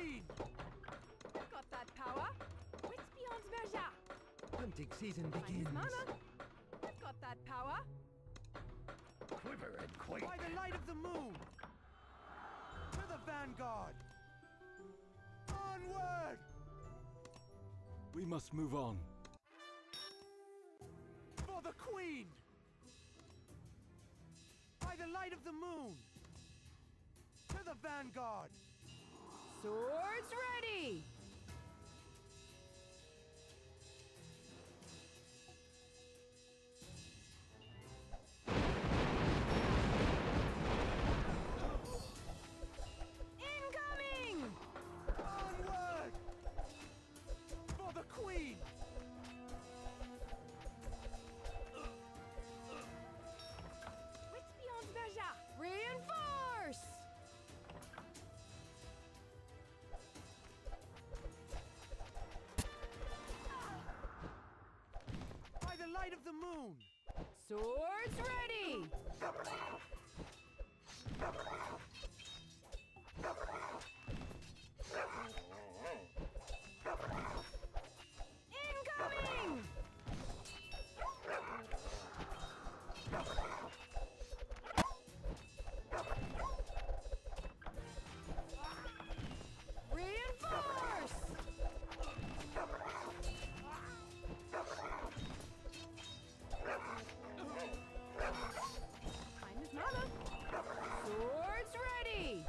queen! I've got that power. Wits beyond measure. Hunting season Minus begins. mana. I've got that power. Quiver and quake. By the light of the moon! To the vanguard! Onward! We must move on. For the queen! By the light of the moon! To the vanguard! Swords ready! Incoming! Onward! For the queen! Wits beyond measure! Reinforce! By the light of the moon! Swords ready! Incoming! Reinforce! Minus mana. Swords ready!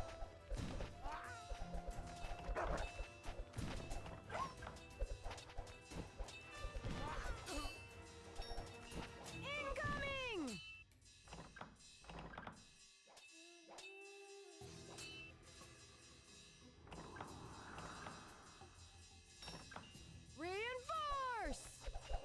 Incoming! Reinforce!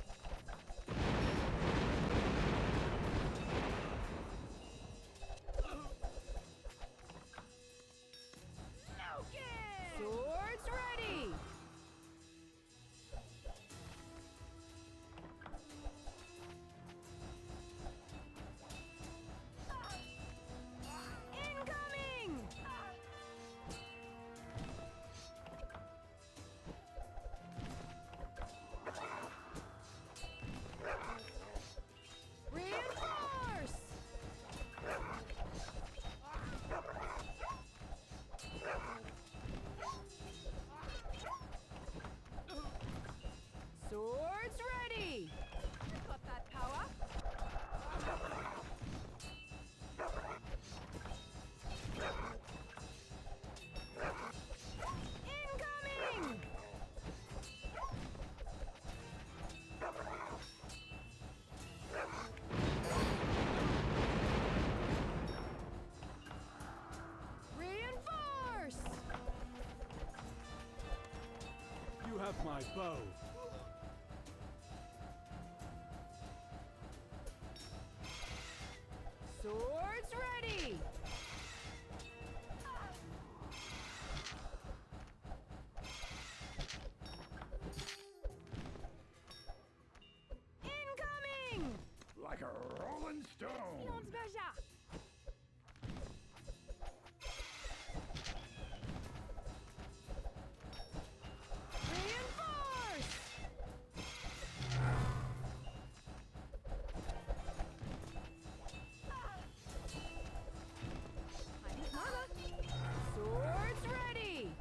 Swords ready! Incoming! Reinforce! Swords ready! I've got that power. Incoming! Reinforce! You have my bow. Swords ready! Incoming! Like a rolling stone. Beyond measure! Reinforce! Minus mana. Swords ready!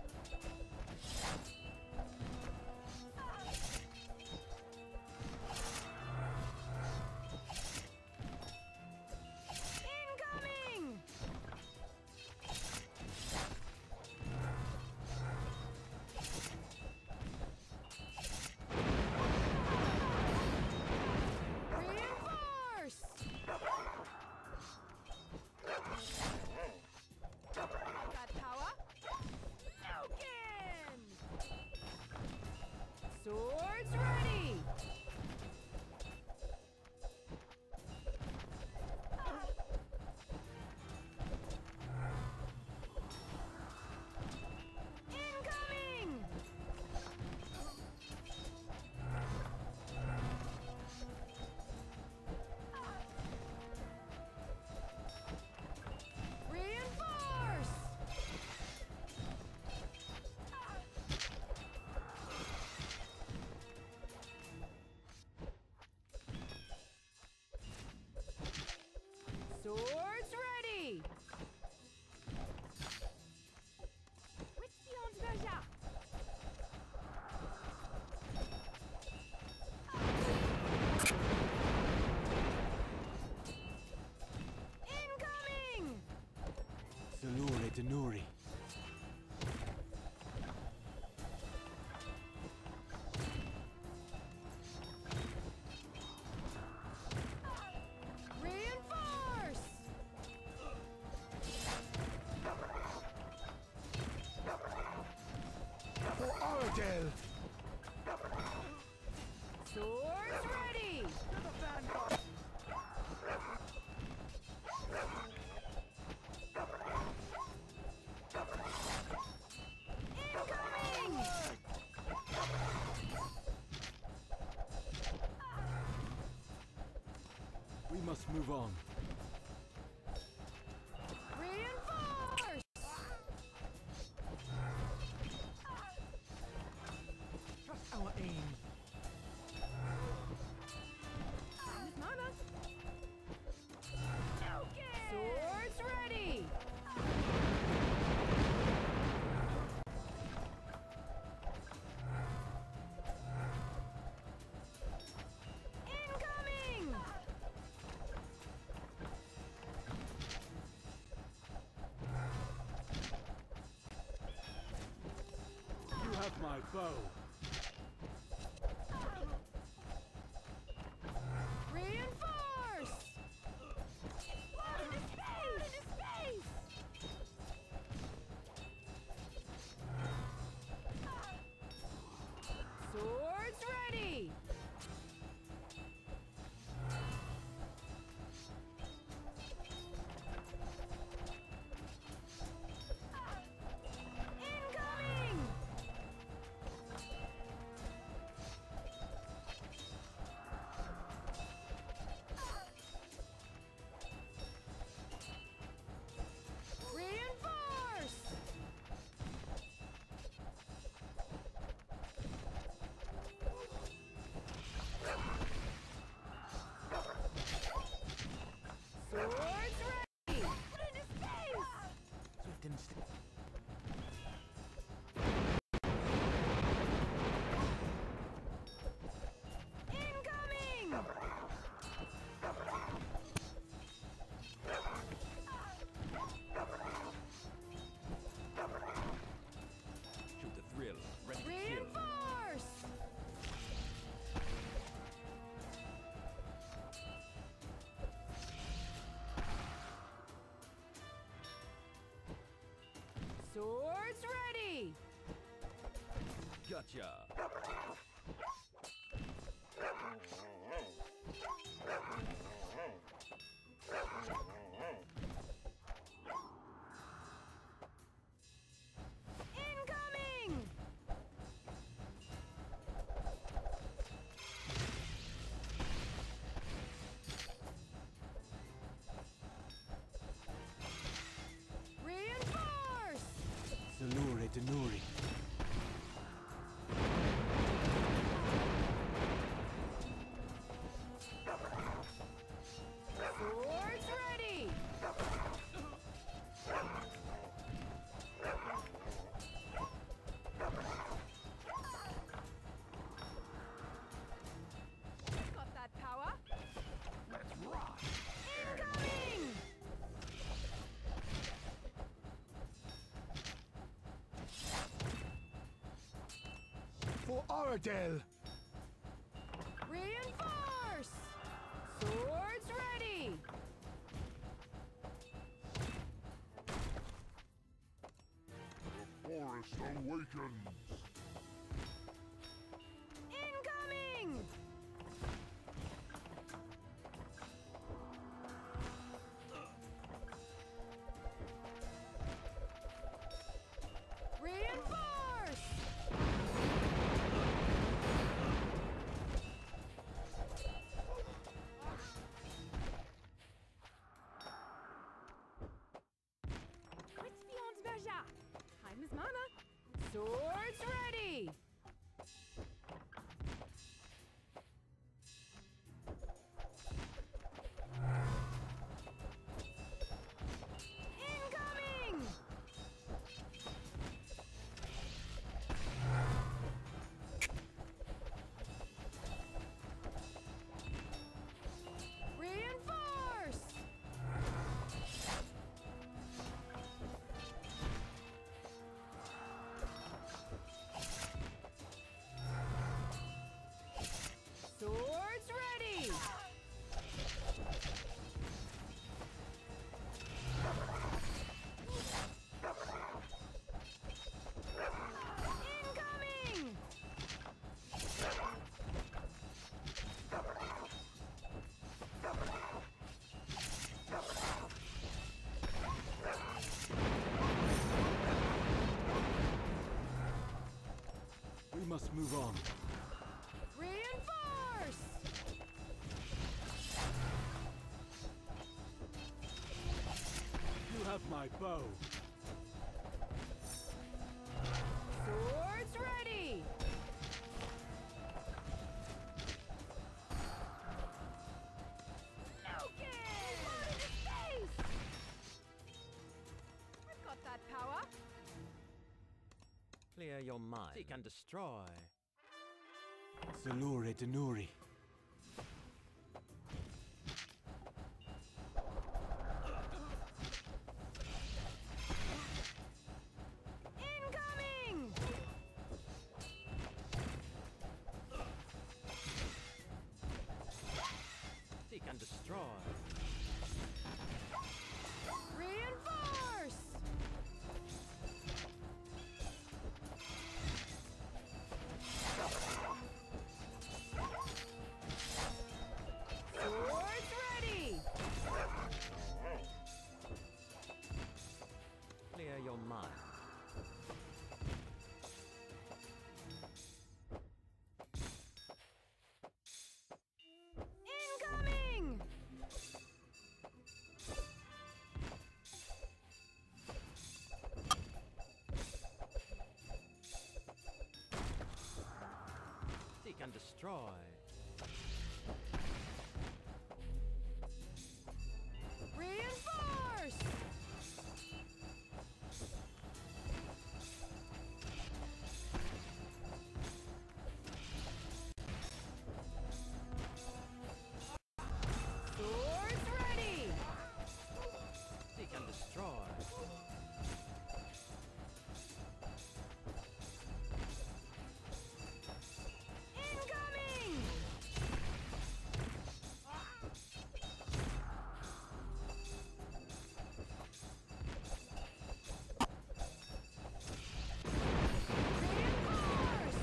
must move on. Reinforce! Trust our aim. Miss Mana. Swords ready! Incoming! You have my bow. Reinforce! Out into space! Swords ready! Incoming! Reinforce! Swords ready! Into space! Swift and steady. Incoming! Shoot the thrill, ready to kill. Reinforce! Swords ready! Gotcha. Incoming! Reinforce! Salure Denuri. Swords ready! Got that power? Let's rock. Incoming! For Aradel. Reinforce! Swords ready! Forest awakens. Incoming! Reinforce! Quick beyond measure! Time is mana! Swords ready! Incoming! Reinforce! Swords ready! Incoming! We must move on. Reinforce! my bow. Swords ready! Lucan! Blood in his face! I've got that power. Clear your mind. Seek and destroy. Salure Denuri. Incoming! Seek and destroy. Reinforce! Swords ready! Clear your mind. Incoming! Seek and destroy. Reinforce! Swords ready! Seek and destroy. Incoming! Reinforce!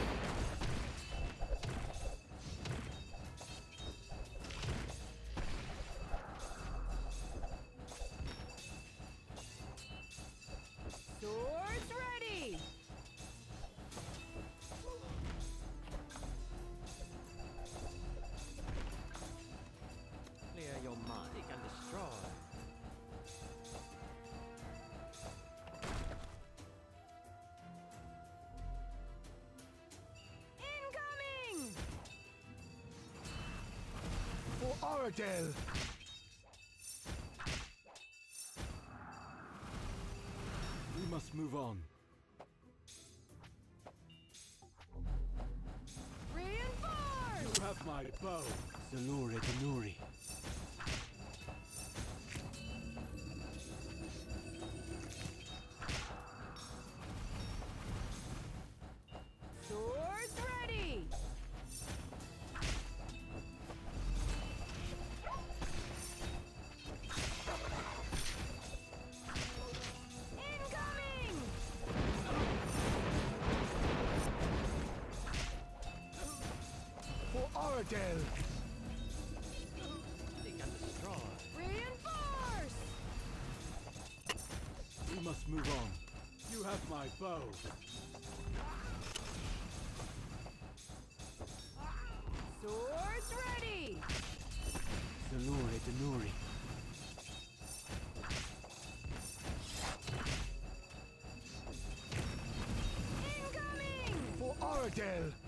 Swords ready! Clear your mind. Seek and destroy. Incoming! For Aradel! We must move on. Reinforce! You have my bow. Salure Denuri. Swords ready! Incoming! For Aradel! Seek and destroy. Reinforce! We must move on. You have my bow. Swords ready! Salure Denuri. Incoming! For Aradel!